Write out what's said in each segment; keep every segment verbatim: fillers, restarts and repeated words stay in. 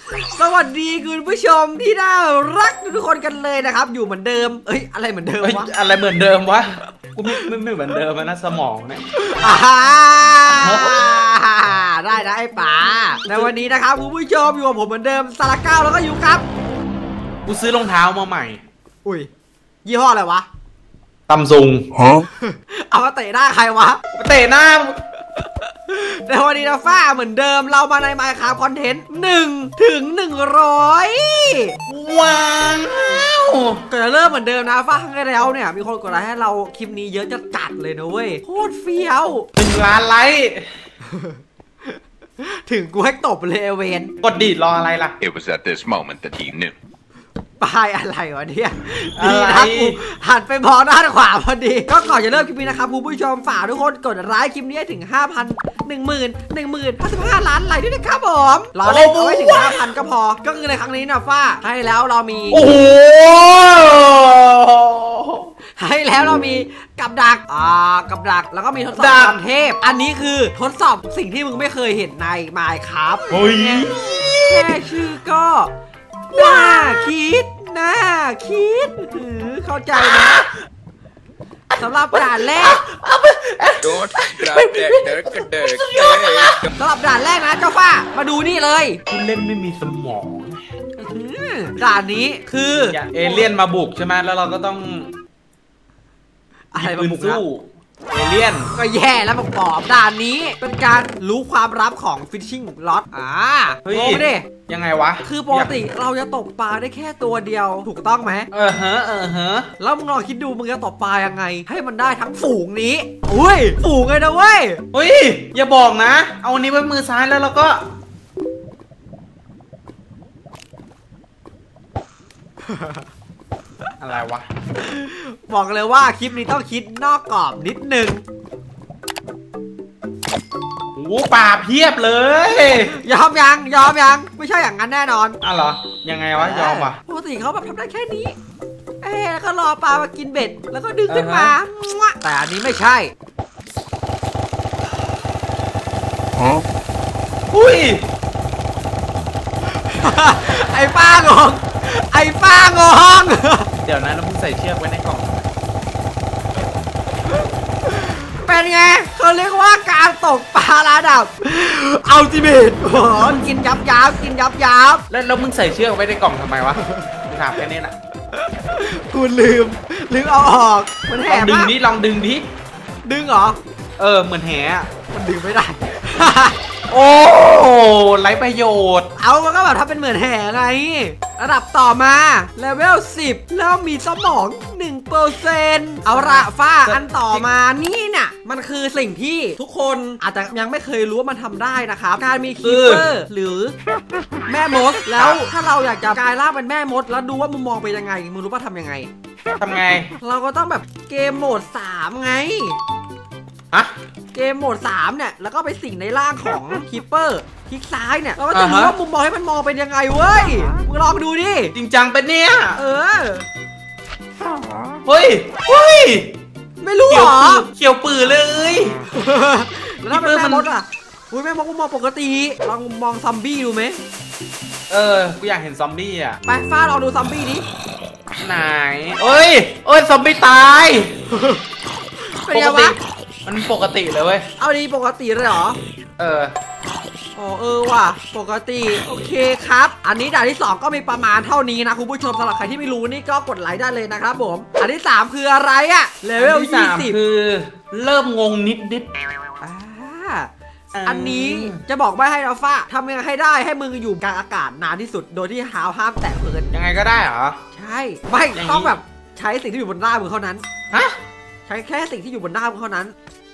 สวัสดีคุณผู้ชมที่น่ารักทุกคนกันเลยนะครับอยู่เหมือนเดิมเอ้ยอะไรเหมือนเดิมวะอะไรเหมือนเดิมวะกูไม่ไม่เหมือนเดิมนะสมองเนี่ยได้ได้ป๋าในวันนี้นะครับคุณผู้ชมอยู่กับผมเหมือนเดิมสาระเก้าแล้วก็อยู่ครับกูซื้อรองเท้ามาใหม่อุ้ยยี่ห้ออะไรวะซัมซุงฮะเอามาเตะหน้าใครวะเตะหน้าในวันนี้นะฟ้าเหมือนเดิมเรามาใน Minecraft Content หนึ่งถึงหนึ่งร้อยว้าวก็จะเริ่มเหมือนเดิมนะฟ้าครั้งที่แล้วเนี่ยมีคนกดไลค์ให้เราคลิปนี้เยอะจะจัดเลยนะเว้ยโคตรเฟี้ยวหนึ่งล้านไลค์ถึงกูให้ตบเลยเวนกดดีดรออะไรล่ะ It was at this moment that he knew ปลายอะไรวะเนี่ยดีนะกูหันไปมองด้านขวาพอดีก็ก่อนจะเริ่มคลิปนี้นะครับคุณผู้ชมฝากทุกคนกดไลค์คลิปนี้ถึง ห้าพัน หนึ่งหมื่น หนึ่งหมื่น ห้าสิบห้า ล้านไลค์ด้วยนะครับผมรอเล่นเอาไว้ถึง ห้าพัน ก็พอก็คือในครั้งนี้นะฟ้าให้แล้วเรามีโอ้โหให้แล้วเรามีกับดักอ่ากับดักแล้วก็มีทดสอบความเทพอันนี้คือทดสอบสิ่งที่มึงไม่เคยเห็นใน Minecraft โอ้ยแค่ชื่อก็น่าคิดน่าคิดเข้าใจนะสำหรับด่านแรกสำหรับด่านแรกนะเจ้าฟ้ามาดูนี่เลยคุณเล่นไม่มีสมองด่านนี้คือเอเลี่ยนมาบุกใช่ไหมแล้วเราก็ต้องอะไรมาบุกสู้เอเลี่ยนก็แย่แล้วบอกบอกด่านนี้เป็นการรู้ความลับของฟิชชิ่งล็อตอ่าเฮ้ยยังไงวะคือปกติเราจะตกปลาได้แค่ตัวเดียวถูกต้องไหมเออฮะเออฮะแล้วมึงลองคิดดูมึงจะตกปลายังไงให้มันได้ทั้งฝูงนี้อุ้ยฝูงเลยนะเว้ยเฮ้ยอย่าบอกนะเอาอันนี้ไว้มือซ้ายแล้วเราก็อะไรวะบอกเลยว่าคลิปนี้ต้องคิดนอกกรอบนิดนึงโอ้ป่าเพียบเลยยอมยังยอมยังไม่ใช่อย่างนั้นแน่นอนอ่ะเหรอยังไงวะยอมวะปกติเขาแบบทำได้แค่นี้เอ๊แล้วก็รอปลามากินเบ็ดแล้วก็ดึงขึ้นมาแต่อันนี้ไม่ใช่อุ้ยไอ้ป้างงไอ้ป้างงเดี๋ยวนะเราเพิ่งใส่เชือกไว้ในกล่องเป็นไงเขาเรียกว่าการตกปลาระดับอัลติเมทกินยับยับกินยับยับแล้วเรามึงใส่เชือกไว้ในกล่องทำไมวะถามแค่นี้แหละกูลืมลืมเอาออกมันแหกดึงนี้ลองดึงดิดึงเหรอเออเหมือนแหมันดึงไม่ได้โอ้ไร้ประโยชน์เอามันก็แบบถ้าเป็นเหมือนแห่ไงระดับต่อมาเลเวลสิบแล้วมีสมอง หนึ่งเปอร์เซ็นต์ เอาละฟ้าอันต่อมานี่น่ะมันคือสิ่งที่ทุกคนอาจจะยังไม่เคยรู้ว่ามันทำได้นะครับการมีคีเปอร์หรือแม่มดแล้วถ้าเราอยากจะกลายร่างเป็นแม่มดแล้วดูว่ามุมมองเป็นยังไงมึงรู้ว่าทำยังไงทำไงเราก็ต้องแบบเกมโหมดสามไงอะเกมโหมดสามเนี่ยแล้วก็ไปสิ่งในร่างของคีเปอร์คลิกซ้ายเนี่ยเราก็จะรู้ว่ามุมมองให้มันมองเป็นยังไงเว้ยมึงลองดูดิจริงจังเป็นเนี่ยเออเฮ้ยเฮ้ยไม่รู้หรอเขียวปื้อเลยแล้วถ้าเป็นแม่มดอ่ะอุ้ยแม่มดมุมมองปกติลองมองซอมบี้ดูไหมเออกูอยากเห็นซอมบี้อ่ะไปฟ้าลองดูซอมบี้ดิไหนเอ้ยเอ้ยซอมบี้ตายเป็นยังไงวะมันปกติเลยเว้ยเอาดีปกติเลยเหรอเอออ๋อเออว่ะปกติโอเคครับอันนี้ด่านที่สองก็มีประมาณเท่านี้นะคุณผู้ชมสำหรับใครที่ไม่รู้นี่ก็กดไลค์ได้เลยนะครับผมอันที่สามคืออะไรอะเลเวลยี่สิบคือเริ่มงงนิดนิดอ่าอันนี้จะบอกไม่ให้เราฟ้าทำยังไงให้ได้ให้มึงอยู่กลางอากาศนานที่สุดโดยที่หาวห้ามแตะพื้นยังไงก็ได้เหรอใช่ไม่ต้องแบบใช้สิ่งที่อยู่บนหน้ามึงเท่านั้นฮะใช้แค่สิ่งที่อยู่บนหน้ามึงเท่านั้น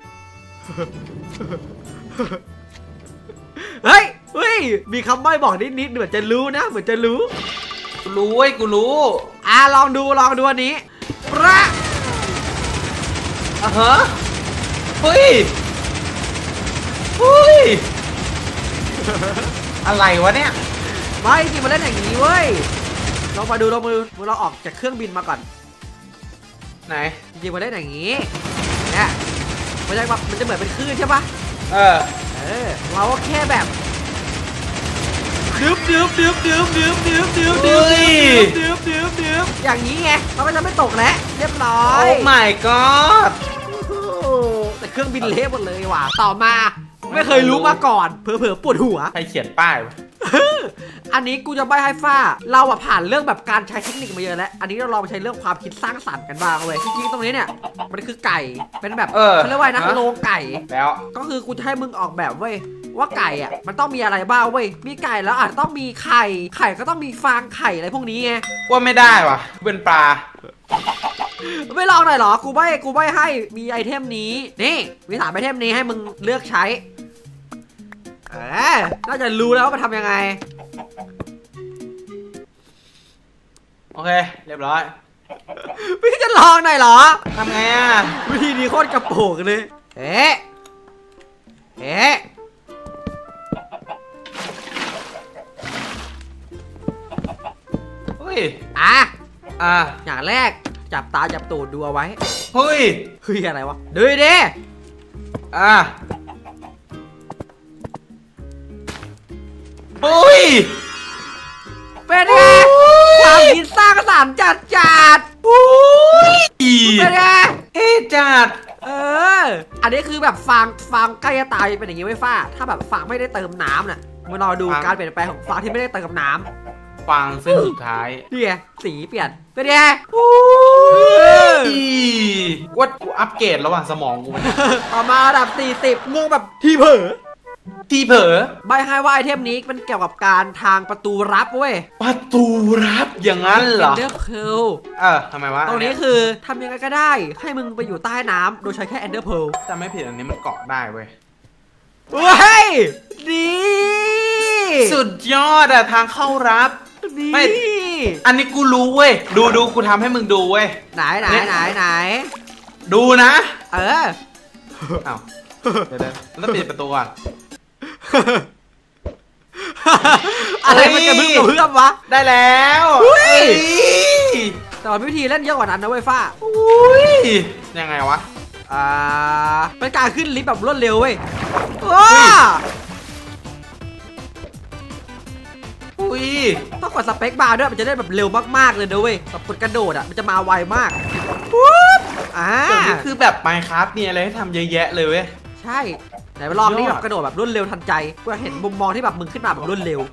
เฮ้ยเฮ้ยมีคำใบ้บอกนิดๆเหมือนจะรู้นะเหมือนจะรู้กูรู้เว้ยกูรู้อ่ะลองดูลองดูอันนี้ประอ่ะฮะเฮ้ยเฮ้ยอะไรวะเนี่ยไม่จริงมาเล่นอย่างนี้เว้ยลองมาดูลองมาดูเราออกจากเครื่องบินมาก่อนไหนจริงมาเล่นอย่างนี้เนี่ยมันจะแบบมันจะเหมือนเป็นคลื่นใช่ปะเออเออเราก็แค่แบบหดึบดึบดึบดึบดึบดึบดึบดึบดึบดึบดึบอย่างนี้ไงเราก็จะไม่ตกแล้วเรียบร้อยโอ้ my god แต่เครื่องบินเละหมดเลยว่ะต่อมาไม่เคยรู้มาก่อนเผลอๆปวดหัวใครเขียนป้ายวะอันนี้กูจะใบ้ให้ฟ้าเราอะผ่านเรื่องแบบการใช้เทคนิคมาเยอะแล้วอันนี้เราลองใช้เรื่องความคิดสร้างสรรค์กันบ้างเว้ยจริงๆตรงนี้เนี่ยมันคือไก่เป็นแบบเขาเรียกว่านะโลไก่แล้วก็คือกูจะให้มึงออกแบบเว้ยว่าไก่อะมันต้องมีอะไรบ้างเว้ยมีไก่แล้วอาจต้องมีไข่ไข่ก็ต้องมีฟางไข่อะไรพวกนี้ไงว่าไม่ได้วะเป็นปลาไม่ลองหน่อยเหรอกูใบ้กูใบ้ให้มีไอเทมนี้นี่มีสามไอเทมนี้ให้มึงเลือกใช้เออน่าจะรู้แล้วว่ามันทำยังไงโอเคเรียบร้อยพี่จะลองหน่อยเหรอทำไงอ่ะวิธีนี้โคตรกระโปงเลยเอ๊ะเอ๊ะเฮ้ยอ่ะอ่ะอย่างแรกจับตาจับตูดดูเอาไว้เฮ้ยเฮ้ยอะไรวะดูดิอ่ะเฮ้ยเป็นไงความคิดสร้างสรรค์จัดจัดเป็นไงเอ๊จัดเอออันนี้คือแบบฟางฟางใกล้จะตายเป็นอย่างนี้ไว้ฟ้าถ้าแบบฟางไม่ได้เติมน้ำน่ะมารอดูการเปลี่ยนแปลงของฟางที่ไม่ได้เติมน้ำฟางเส้นสุดท้ายนี่ไงสีเปลี่ยนเป็นไงว่ากูอัปเกรดแล้วว่ะสมองกูต่อมาระดับสี่สิบงงแบบทีเผลอทีเผลอใบให้ว่าไอเทมนี้เป็นเกี่ยวกับการทางประตูรับเว้ยประตูรับอย่างนั้นเหรอเดอร์เพลเออทำไมวะตรงนี้คือทำยังไงก็ได้ให้มึงไปอยู่ใต้น้ำโดยใช้แค่เอนเดอร์เพลแต่ไม่ผิดอันนี้มันเกาะได้เว้ยเฮ้ยดีสุดยอดอะทางเข้ารับไม่อันนี้กูรู้เว้ยดูดูกูทำให้มึงดูเว้ยไหนไหนไหนไหนดูนะเออเอาเดี๋ยวเดี๋ยวแล้วปิดประตูก่อนอะไรมันจะมึงกับเพื่อนวะได้แล้วแต่วิธีเล่นเยอะกว่านั้นนะเว้ยฟ้ายังไงวะอ่าเป็นการขึ้นลิฟต์แบบรวดเร็วเว้ยว้าอุ้ยต้องกดสเปคบาร์ด้วยมันจะได้แบบเร็วมากๆเลยนะเว้ยแบบกดกระโดดอ่ะมันจะมาไวมากปุ๊บอ่านี่คือแบบ Minecraft มีอะไรให้ทำเยอะแยะเลยเว้ยใช่ไหนไปลองนี่แบบกระโดดแบบรวดเร็วทันใจกูเห็นมุมมองที่แบบมึงขึ้นมาแบบรวดเร็ว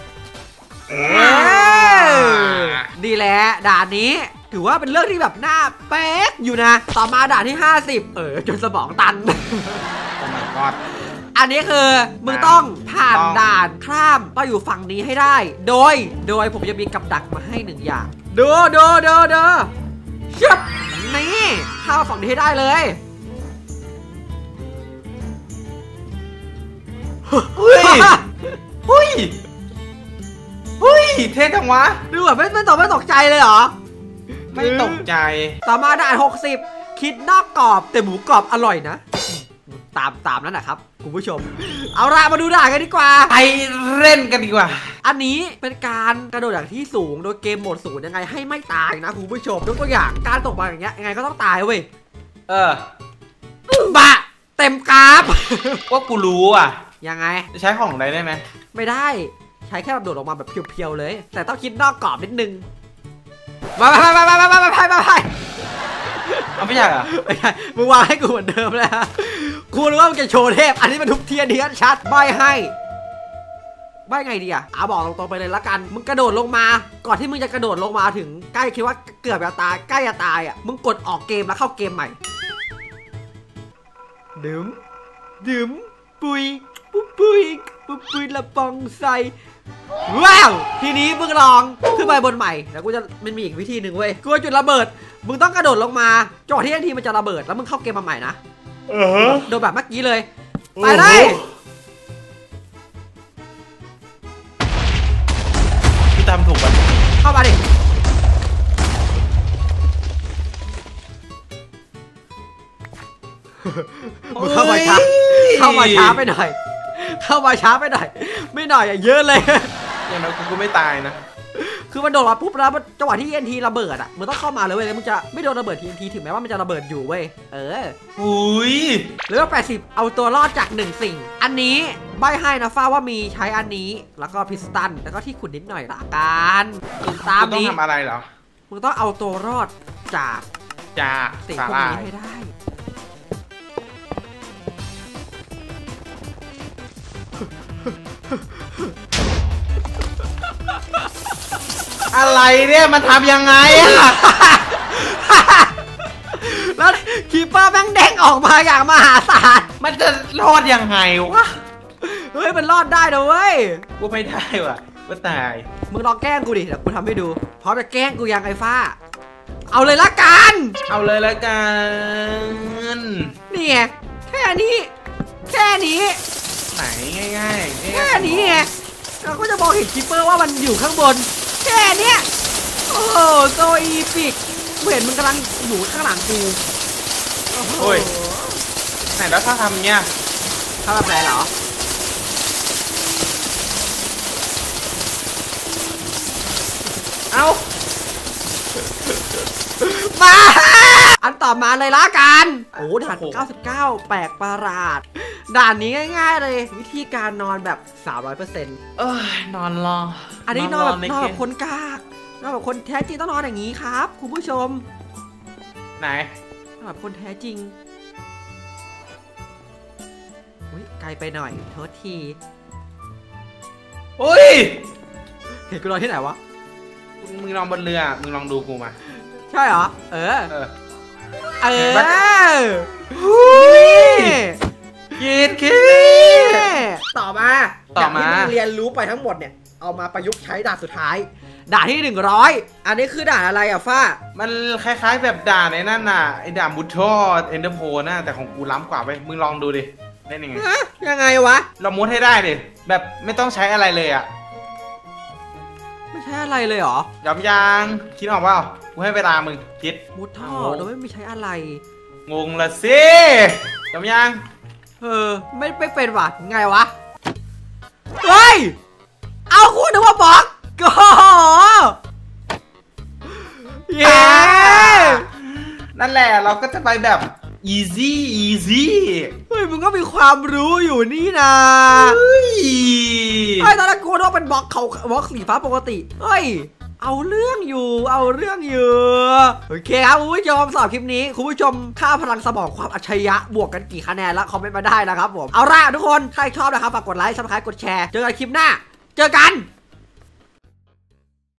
ดีแล้วด่านนี้ถือว่าเป็นเรื่องที่แบบน่าแป๊กอยู่นะต่อมาด่านที่ห้าสิบเออจนสมองตันโอ้ my god อันนี้คือมึงต้องผ่านด่านข้ามไปอยู่ฝั่งนี้ให้ได้โดยโดยผมจะมีกับดักมาให้หนึ่งอย่างดูดูดูดูชับนี่เข้าฝั่งนี้ให้ได้เลยเฮ้ยเฮ้ยเฮ้ยเท่จังวะดูแบบไม่ไม่ตกไม่ตกใจเลยเหรอไม่ตกใจต่อมาด่านหกสิบคิดนอกกรอบแต่หมูกรอบอร่อยนะตามตามนั้นนะครับคุณผู้ชมเอาละมาดูด่านกันดีกว่าไปเล่นกันดีกว่าอันนี้เป็นการกระโดดจากที่สูงโดยเกมโหมดศูนย์ยังไงให้ไม่ตายนะคุณผู้ชมยกตัวอย่างการตกมาอย่างเงี้ยยังไงก็ต้องตายเว้ยเออบ้าเต็มกราฟว่ากูรู้อ่ะยังไงใช้ของอะไรได้ไหมไม่ได้ใช้แค่แบบโดดออกมาแบบเพียวๆเลยแต่ต้องคิดนอกกรอบนิดนึงมาไปไปไปไปไปไปไปไปเอาไม่ใช่เหรอไม่ใช่มึงวางให้กูเหมือนเดิมเลยฮะกูรู้ว่ามึงจะโชว์เทพอันนี้มันทุกเทียนเทียนชัดใบให้ใบไงดีอ่ะเอาบอกตรงๆไปเลยละกันมึงกระโดดลงมาก่อนที่มึงจะกระโดดลงมาถึงใกล้คิดว่าเกือบจะตายใกล้จะตายอ่ะมึงกดออกเกมแล้วเข้าเกมใหม่ดื่มดื่มปุยปุ๊บปุยปุ๊บปุยละปองใส่ว้าวทีนี้มึงลองขึ้นไปบนใหม่แล้วกูจะมันมีอีกวิธีหนึ่งเว้ยกูจุดระเบิดมึงต้องกระโดดลงมาจังหวะที่ทันทีมันจะระเบิดแล้วมึงเข้าเกมมาใหม่นะเออโดนแบบเมื่อกี้เลยไปได้พี่ตามถูกป่ะเข้ามาดิมึงเข้ามาช้าเข้ามาช้าไปหน่อยเข้ามาช้าไปหน่อยไม่หน่อยอย่าเยอะเลยอย่างนั้นกูก็ไม่ตายนะคือมันโดดมาปุ๊บแล้วจังหวะที่ ที เอ็น ที ระเบิดอ่ะมึงต้องเข้ามาเลยเว้ยแล้วมึงจะไม่โดนระเบิด ที เอ็น ที ถึงแม้ว่ามันจะระเบิดอยู่เว้ยเอออุ้ยหรือว่าแปดสิบเอาตัวรอดจากหนึ่งสิ่งอันนี้ใบให้นะฟ้าว่ามีใช้อันนี้แล้วก็พิสตันแล้วก็ที่ขุดนิดหน่อยละกันติดตามต้องนี้ทำอะไรเหรอมึงต้องเอาตัวรอดจากจากสิ่งสาพวกลานี้ยให้ได้อะไรเนี่ยมันทำยังไงอะแล้วคีเปอร์แม่งเด้งออกมาอย่างมหาศาลมันจะรอดยังไงวะเฮ้ยมันรอดได้นะเว้ยกูไม่ได้ว่ะก็ตายมึงลองแกล้งกูดิเดี๋ยวกูทำให้ดูพร้อมจะแกล้งกูยังไอ้ฟ้าเอาเลยละกันเอาเลยแล้วกันนี่ไงแค่นี้ แค่นี้ไหนง่ายๆแค่นี้ไงเราก็จะมองเห็นคิปเปอร์ว่ามันอยู่ข้างบนแค่เนี้ยโอ้โหโซอีพิกกูเห็นมึงกำลังอยู่ข้างหลังกูโอ้โหโอ้ยไหนแล้วถ้าทำเนี้ยทำแบบไหนเหรอเอา มาอันต่อมาเลยละกันโอ้ด่านเก้าสิบเก้าแปลกประหลาดด่านนี้ง่ายๆเลยวิธีการนอนแบบ สามร้อยเปอร์เซ็นต์เอ้ยนอนรออันนี้นอนแบบในนอนเกแบมบคนกากนอนแบบคนแท้จริงต้องนอนอย่างนี้ครับคุณผู้ชมไหนนอนแบบคนแท้จริงอุ๊ยไกลไปหน่อยโทษทีอุ้ยเห็นกูนอนที่ไหนวะมึงลองบนเรือมึงลองดูกูมาใช่เหรอเออเออเออกินคิต่อมาต่อมาย่งที่งเรียนรู้ไปทั้งหมดเนี่ยเอามาประยุกต์ใช้ด่านสุดท้าย ด่านที่หนึ่งร้อยอันนี้คือด่านอะไรอ่ะฟ้ามันคล้ายๆแบบด่านไอ้นั่นน่ะไอ้ด่านบุททอดเอนเดอร์โพน่ะแต่ของกูล้ำกว่าไปมึงลองดูดิได้ยังไงฮะยังไงวะเรามุดให้ได้ดิแบบไม่ต้องใช้อะไรเลยอ่ะไม่ใช่อะไรเลยเหรอยอมยางคิดออกเปล่ากูให้เวลามึงคิดมุดท่อเอาโดยไม่มีใช้อะไรงงละสิยอมยางเออไม่ไม่เป็นว่ะไงวะเฮ้ยเอาคุณนึกว่าบล็อกโอ้โหเย้นั่นแหละเราก็จะไปแบบ easy easy เฮ้ยมึงก็มีความรู้อยู่นี่นะเฮ้ยไอ้ตอนแรกกูนึกว่าเป็นบล็อกเขาบล็อกสีฟ้าปกติเฮ้ยเอาเรื่องอยู่เอาเรื่องอยู่โอเคครับคุณผู้ชมสำหรับคลิปนี้คุณผู้ชมค่าพลังสมองความอัจฉริยะบวกกันกี่คะแนนแล้วคอมเมนต์มาได้นะครับผมเอาล่ะทุกคนใครชอบนะครับฝากกดไลค์ซับสไครต์กดแชร์เจอกันคลิปหน้าเจอกัน